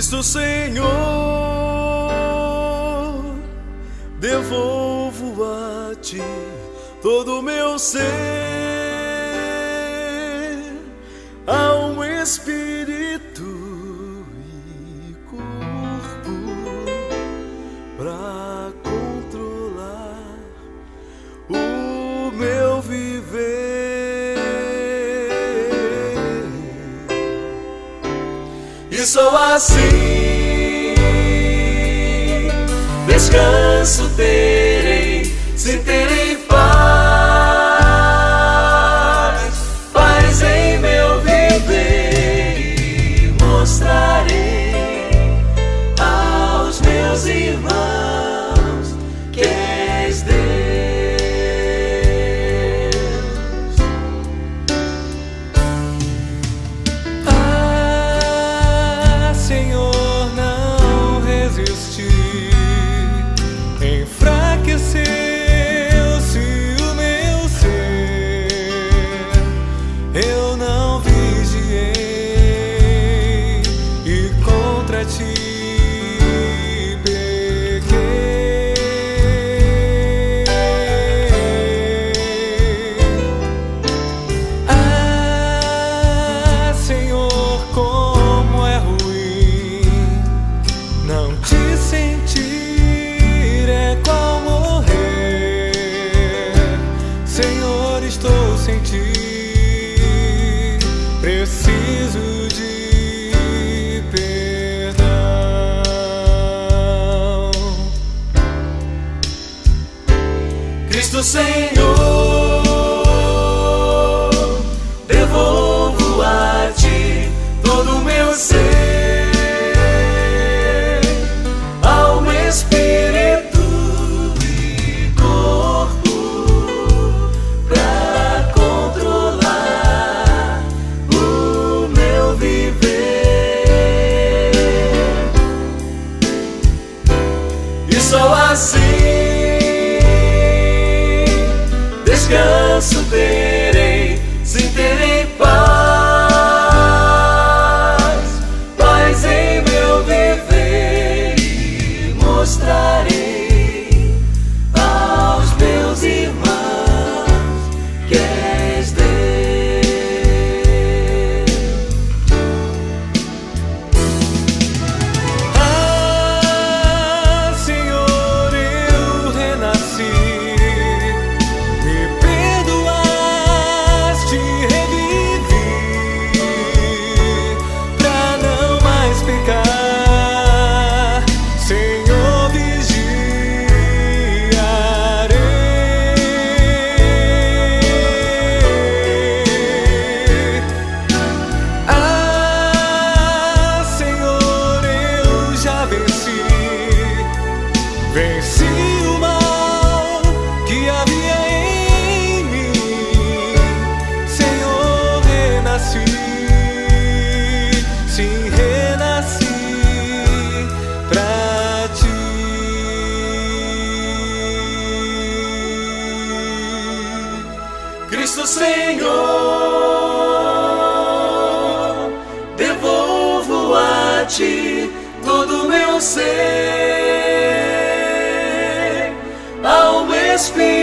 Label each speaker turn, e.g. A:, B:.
A: Cristo Senhor, devolvo a Ti todo o meu ser, alma, espírito e corpo, pra controlar o meu viver. E só assim descanso terei, se terei paz, paz em meu viver, e mostrarei aos meus irmãos que és Deus.
B: Ah, Senhor, não resisti, enfraqueceu-se o meu ser, eu não vigiei e contra Ti pequei. Ah, Senhor, como é ruim não Te sentir, é qual morrer. Senhor, estou sem Ti, preciso de perdão.
A: Cristo Senhor, devolvo a Ti todo o meu ser, alma, espírito e corpo, pra controlar o meu viver. E só assim descanso terei, sim, terei paz, paz em meu viver, e mostrarei aos meus irmãos que és Deus.
B: Ah, Senhor, eu renasci, me perdoaste, revivi, pra não mais pecar. Senhor, vigiarei. Ah, Senhor, eu já venci, venci o mal que havia em mim. Senhor, renasci, sim, renasci pra Ti.
A: Cristo Senhor, devolvo a Ti todo o meu ser, alma, espírito